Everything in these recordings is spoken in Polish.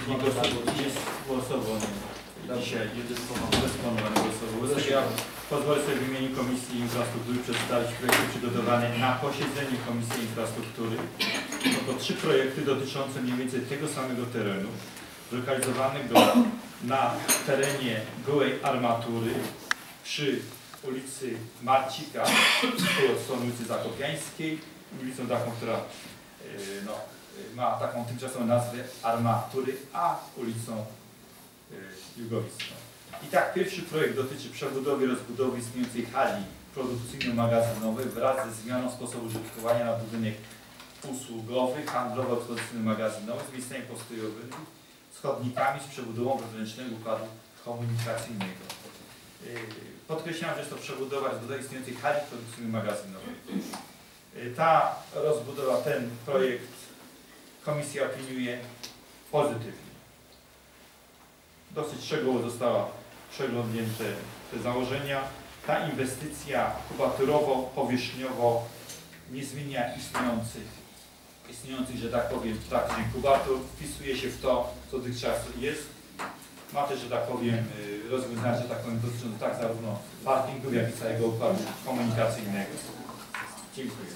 jest głosowo dzisiaj dysponowany głosowo. Ja pozwolę sobie w imieniu Komisji Infrastruktury przedstawić projekty przygotowane na posiedzeniu Komisji Infrastruktury. To 3 projekty dotyczące mniej więcej tego samego terenu, zlokalizowanego na terenie gołej armatury przy ulicy Marcika, od strony ulicy Zakopiańskiej, ulicą taką, która ma taką tymczasową nazwę Armatury, a ulicą Jugowiską. I tak, pierwszy projekt dotyczy przebudowy i rozbudowy istniejącej hali produkcyjno-magazynowej wraz ze zmianą sposobu użytkowania na budynek usługowy, handlowo-ekspozycyjno-magazynowy z miejscami postojowymi, z chodnikami, z przebudową wewnętrznego układu komunikacyjnego. Podkreślam, że jest to przebudowa rozbudowa istniejącej hali produkcyjno-magazynowej. Ta rozbudowa, ten projekt Komisja opiniuje pozytywnie. Dosyć szczegółowo została przeglądnięte te założenia. Ta inwestycja kubaturowo-powierzchniowo nie zmienia istniejących, że tak powiem, praktycznie kubatur, wpisuje się w to, co dotychczas jest. Ma też, że tak powiem, rozwiązania, że tak powiem, dotyczące tak zarówno parkingów, jak i całego układu komunikacyjnego. Dziękuję.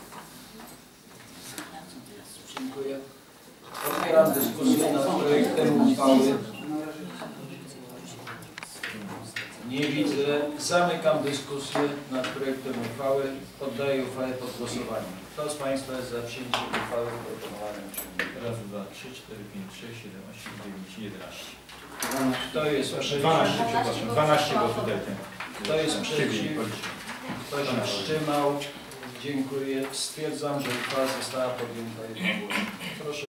Dziękuję. Otwieram dyskusję nad projektem uchwały. Nie widzę. Zamykam dyskusję nad projektem uchwały. Poddaję uchwałę pod głosowanie. Kto z Państwa jest za przyjęciem uchwały w proponowanym brzmieniu? Raz, 2, 3, 4, 5, 6, 7, 8, 9, 11. Kto jest przeciw? 12, przepraszam. 12 było tutaj. Kto jest przeciw? Kto się wstrzymał? Dziękuję. Stwierdzam, że uchwała została podjęta jednogłośnie. Proszę.